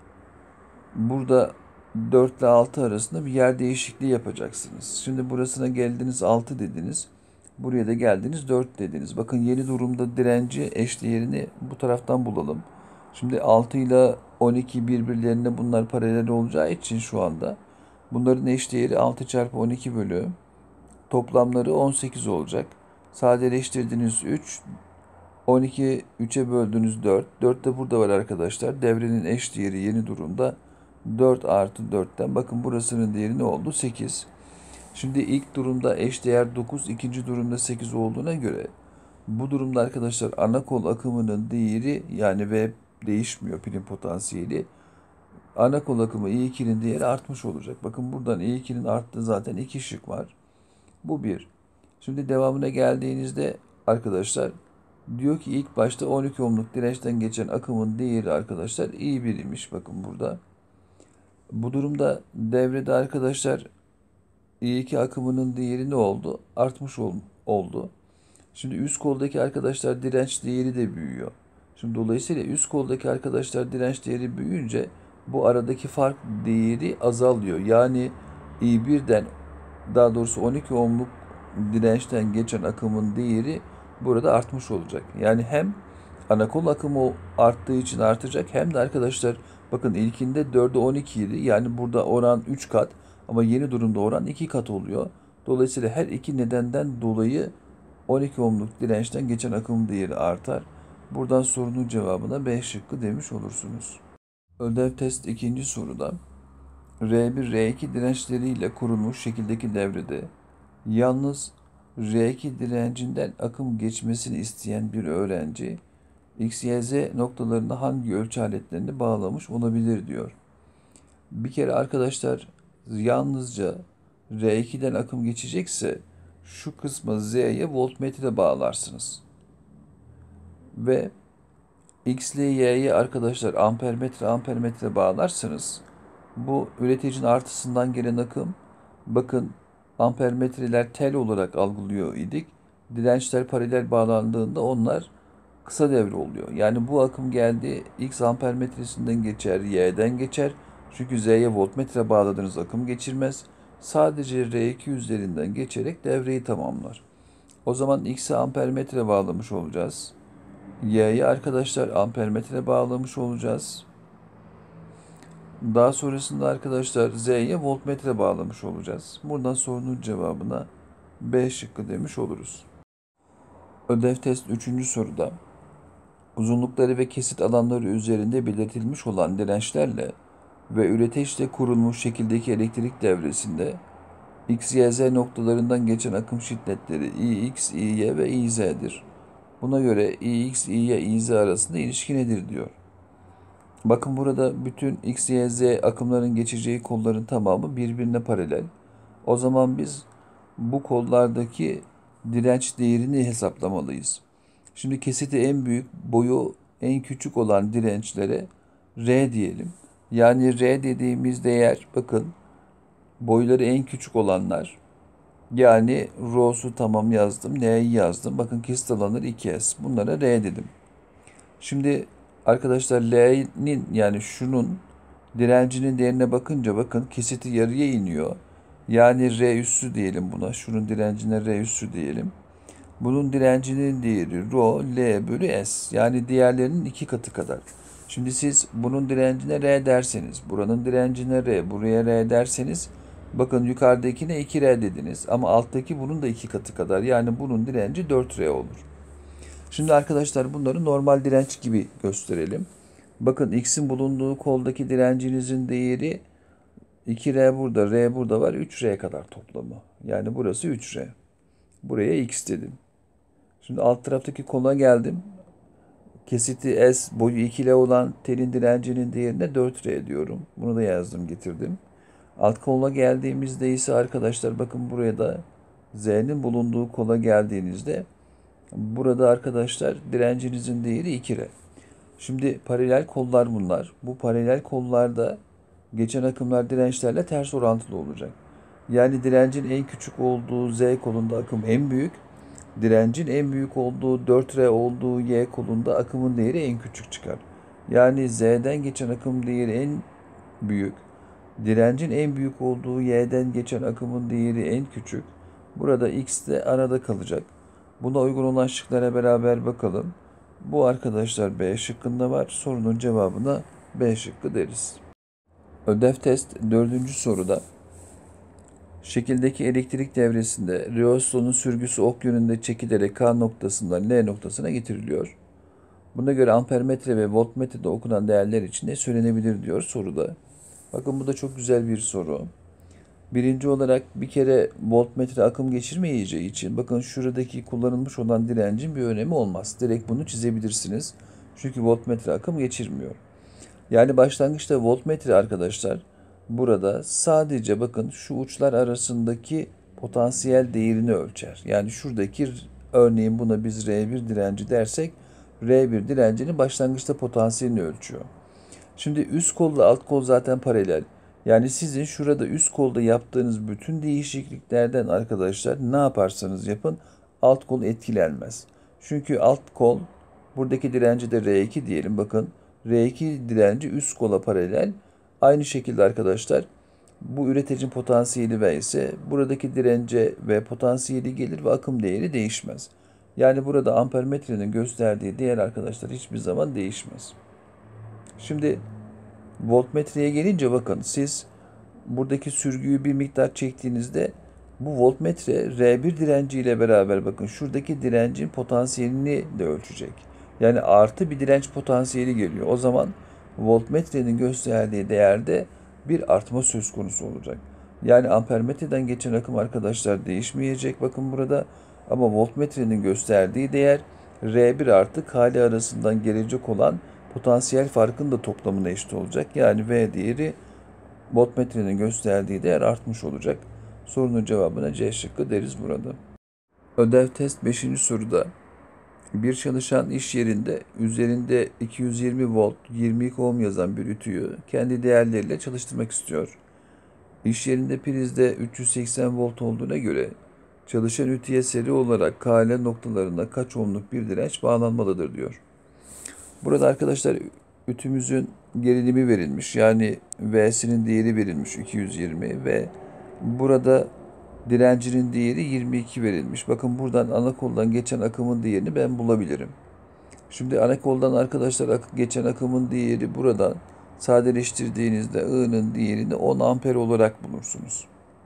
A: burada 4 ile 6 arasında bir yer değişikliği yapacaksınız. Şimdi burasına geldiniz 6 dediniz. Buraya da geldiniz 4 dediniz. Bakın yeni durumda direnci eşdeğerini bu taraftan bulalım. Şimdi 6 ile 12 birbirlerine bunlar paralel olacağı için şu anda bunların eşdeğeri 6 çarpı 12 bölü toplamları 18 olacak. Sadeleştirdiğiniz 3, 12 3'e böldüğünüz 4. 4 de burada var arkadaşlar. Devrenin eşdeğeri yeni durumda 4 artı 4'ten. Bakın burasının değeri ne oldu? 8. Şimdi ilk durumda eşdeğer 9, ikinci durumda 8 olduğuna göre bu durumda arkadaşlar ana kol akımının değeri yani V değişmiyor pilin potansiyeli. Ana kol akımı I2'nin değeri artmış olacak. Bakın buradan I2'nin arttığı zaten 2 şık var. Bu bir. Şimdi devamına geldiğinizde arkadaşlar diyor ki ilk başta 12 ohmluk dirençten geçen akımın değeri arkadaşlar I1 imiş. Bakın burada. Bu durumda devrede arkadaşlar I2 akımının değeri ne oldu? Artmış oldu. Şimdi üst koldaki arkadaşlar direnç değeri de büyüyor. Şimdi dolayısıyla üst koldaki arkadaşlar direnç değeri büyüyünce bu aradaki fark değeri azalıyor. Yani I1'den daha doğrusu 12 ohmluk dirençten geçen akımın değeri burada artmış olacak. Yani hem ana kol akımı arttığı için artacak, hem de arkadaşlar bakın ilkinde 4'e 12 idi. Yani burada oran 3 kat ama yeni durumda oran 2 kat oluyor. Dolayısıyla her iki nedenden dolayı 12 ohmluk dirençten geçen akım değeri artar. Buradan sorunun cevabına B şıkkı demiş olursunuz. Ödev test ikinci soruda R1, R2 dirençleriyle kurulmuş şekildeki devrede yalnız R2 direncinden akım geçmesini isteyen bir öğrenci X, Y, Z noktalarına hangi ölçü aletlerini bağlamış olabilir diyor. Bir kere arkadaşlar yalnızca R2'den akım geçecekse şu kısmı Z'ye voltmetre bağlarsınız. Ve X ile Y'ye arkadaşlar ampermetre bağlarsınız. Bu üreticinin artısından gelen akım, bakın ampermetreler tel olarak algılıyor idik. Dirençler paralel bağlandığında onlar kısa devre oluyor. Yani bu akım geldi X ampermetresinden geçer, Y'den geçer. Çünkü Z'ye voltmetre bağladığınız akım geçirmez. Sadece R2 üzerinden geçerek devreyi tamamlar. O zaman X'e ampermetre bağlamış olacağız. Y'ye arkadaşlar ampermetre bağlamış olacağız. Daha sonrasında arkadaşlar Z'ye voltmetre bağlamış olacağız. Buradan sorunun cevabına B şıkkı demiş oluruz. Ödev test 3. soruda uzunlukları ve kesit alanları üzerinde belirtilmiş olan dirençlerle ve üreteçle kurulmuş şekildeki elektrik devresinde X, Y, Z noktalarından geçen akım şiddetleri Ix, İy ve İz'dir. Buna göre Ix, İy, İz arasında ilişki nedir diyor. Bakın burada bütün X, Y, Z akımların geçeceği kolların tamamı birbirine paralel. O zaman biz bu kollardaki direnç değerini hesaplamalıyız. Şimdi kesiti en büyük, boyu en küçük olan dirençlere R diyelim. Yani R dediğimiz değer bakın boyları en küçük olanlar. Yani R'su tamam yazdım, N'yi yazdım. Bakın kesit alanları 2S. Bunlara R dedim. Şimdi arkadaşlar L'nin yani şunun direncinin değerine bakınca bakın kesiti yarıya iniyor. Yani R üssü diyelim buna. Şunun direncine R üssü diyelim. Bunun direncinin değeri Rho L bölü S. Yani diğerlerinin 2 katı kadar. Şimdi siz bunun direncine R derseniz, buranın direncine R, buraya R derseniz bakın yukarıdakine 2R dediniz. Ama alttaki bunun da 2 katı kadar. Yani bunun direnci 4R olur. Şimdi arkadaşlar bunları normal direnç gibi gösterelim. Bakın X'in bulunduğu koldaki direncinizin değeri 2R burada, R burada var. 3R kadar toplamı. Yani burası 3R. Buraya X dedim. Şimdi alt taraftaki kola geldim. Kesiti S, boyu 2L olan telin direncinin değerine 4R diyorum. Bunu da yazdım, getirdim. Alt kola geldiğimizde ise arkadaşlar bakın buraya da Z'nin bulunduğu kola geldiğinizde burada arkadaşlar direncinizin değeri 2R. Şimdi paralel kollar bunlar. Bu paralel kollarda geçen akımlar dirençlerle ters orantılı olacak. Yani direncin en küçük olduğu Z kolunda akım en büyük. Direncin en büyük olduğu 4R olduğu Y kolunda akımın değeri en küçük çıkar. Yani Z'den geçen akım değeri en büyük. Direncin en büyük olduğu Y'den geçen akımın değeri en küçük. Burada X de arada kalacak. Buna uygun olan şıklara beraber bakalım. Bu arkadaşlar B şıkkında var. Sorunun cevabına B şıkkı deriz. Ödev test 4. soruda şekildeki elektrik devresinde rheostonun sürgüsü ok yönünde çekilerek K noktasından L noktasına getiriliyor. Buna göre ampermetre ve voltmetrede okunan değerler için ne söylenebilir diyor soruda. Bakın bu da çok güzel bir soru. Birinci olarak bir kere voltmetre akım geçirmeyeceği için bakın şuradaki kullanılmış olan direncin bir önemi olmaz. Direkt bunu çizebilirsiniz. Çünkü voltmetre akım geçirmiyor. Yani başlangıçta voltmetre arkadaşlar burada sadece bakın şu uçlar arasındaki potansiyel değerini ölçer. Yani şuradaki örneğin buna biz R1 direnci dersek R1 direncinin başlangıçta potansiyelini ölçüyor. Şimdi üst kolla alt kol zaten paralel. Yani sizin şurada üst kolda yaptığınız bütün değişikliklerden arkadaşlar ne yaparsanız yapın alt kol etkilenmez. Çünkü alt kol buradaki direnci de R2 diyelim bakın. R2 direnci üst kola paralel. Aynı şekilde arkadaşlar Bu üreticinin potansiyeli V ise buradaki dirence ve potansiyeli gelir ve akım değeri değişmez. Yani burada ampermetrenin gösterdiği değer arkadaşlar hiçbir zaman değişmez. Şimdi voltmetreye gelince bakın siz buradaki sürgüyü bir miktar çektiğinizde bu voltmetre R1 direnci ile beraber bakın şuradaki direncin potansiyelini de ölçecek. Yani artı bir direnç potansiyeli geliyor. O zaman voltmetrenin gösterdiği değerde bir artma söz konusu olacak. Yani ampermetreden geçen akım arkadaşlar değişmeyecek bakın burada. Ama voltmetrenin gösterdiği değer R1 artı K'li arasından gelecek olan potansiyel farkın da toplamına eşit olacak. Yani V değeri voltmetrenin gösterdiği değer artmış olacak. Sorunun cevabına C şıkkı deriz burada. Ödev test 5. soruda bir çalışan iş yerinde üzerinde 220 volt 22 ohm yazan bir ütüyü kendi değerleriyle çalıştırmak istiyor. İş yerinde prizde 380 volt olduğuna göre çalışan ütüye seri olarak KL noktalarına kaç ohmluk bir direnç bağlanmalıdır diyor. Burada arkadaşlar ütümüzün gerilimi verilmiş. Yani V'sinin değeri verilmiş 220 ve burada direncinin değeri 22 verilmiş. Bakın buradan ana koldan geçen akımın değerini ben bulabilirim. Şimdi ana koldan arkadaşlar geçen akımın değeri buradan sadeleştirdiğinizde I'nın değerini 10 amper olarak bulursunuz.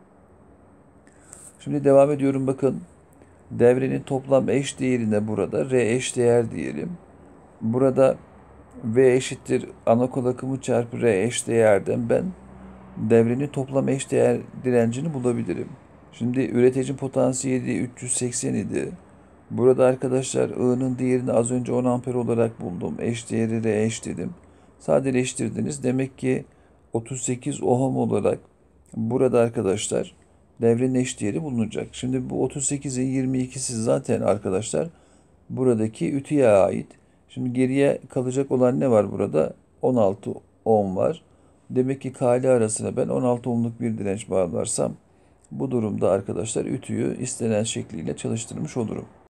A: Şimdi devam ediyorum bakın. Devrenin toplam eş değerine burada R eş değer diyelim. Burada V eşittir ana kol akımı çarpı R eş değerden ben devrenin toplam eş değer direncini bulabilirim. Şimdi üreticinin potansiyeli 380 idi. Burada arkadaşlar I'nın değerini az önce 10 amper olarak buldum. Eş değeri R eş dedim. Sadeleştirdiniz. Demek ki 38 ohm olarak burada arkadaşlar devrenin eş değeri bulunacak. Şimdi bu 38'in 22'si zaten arkadaşlar buradaki ütüye ait. Şimdi geriye kalacak olan ne var burada? 16 ohm var. Demek ki K'li arasına ben 16 ohmluk bir direnç bağlarsam bu durumda arkadaşlar ütüyü istenen şekliyle çalıştırmış olurum.